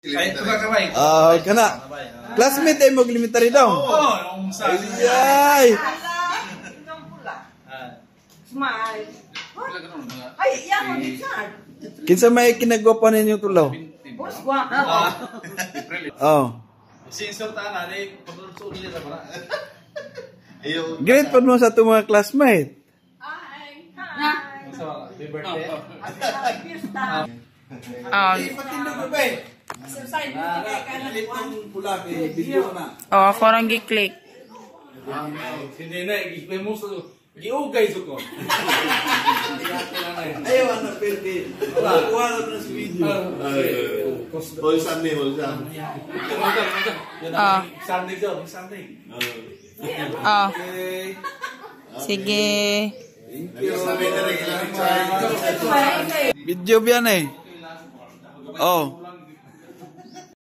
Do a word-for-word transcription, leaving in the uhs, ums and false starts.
Ay, kabay. Ah, kana. Classmate ay mag-elementary daw. Oo, yung sa Ay. Smile. Ay, yan mo bisan. Kinsa may kinagwapan ninyo tulaw? Boss wa. Oh. sensor ta na ni pagluto nila para. Ayo. Great pa mo sa ato mga classmate. Ay. Hi. So, happy birthday. Happy fiesta. Ah. Patindog ba eh? Exercise mo kay kana Itong pula kay video na. Oh, ako lang gi-click. Hindi na, i-explain mo sa giugay sa ko. Ayaw na pwede. Kuha na sa video. Holsam ni Holsam. Ah. Sunday daw, Sunday. Ah. Okay. Sige. Thank you. Video biyan eh. Oh.